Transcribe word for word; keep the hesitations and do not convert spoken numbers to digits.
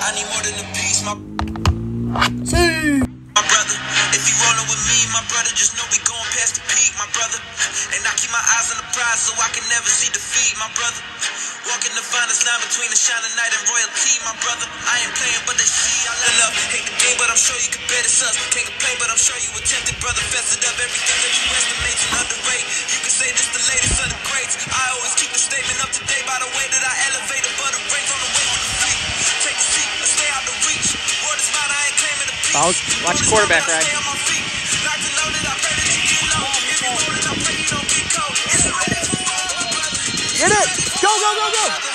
I need more than a piece, my See. My brother, if you rollin' with me, my brother, just know we going past the peak, my brother. And I keep my eyes on the prize so I can never see defeat, my brother. Walking the finest line between the shining night and royalty, my brother. I ain't playing, but they see I love. Hate the game, but I'm sure you can bet it's us. Can't complain, but I'm sure you attempted, brother. Fested up everything that you estimate and underrate. You can say this the latest of the greats. I always keep the statement up to date by the way that I elevate above the brakes on the way to the fleet. Take a seat, let's stay out the reach. Word is mine, I ain't claiming a piece. Watch, watch your quarterback, right? Get it! Go, go, go, go!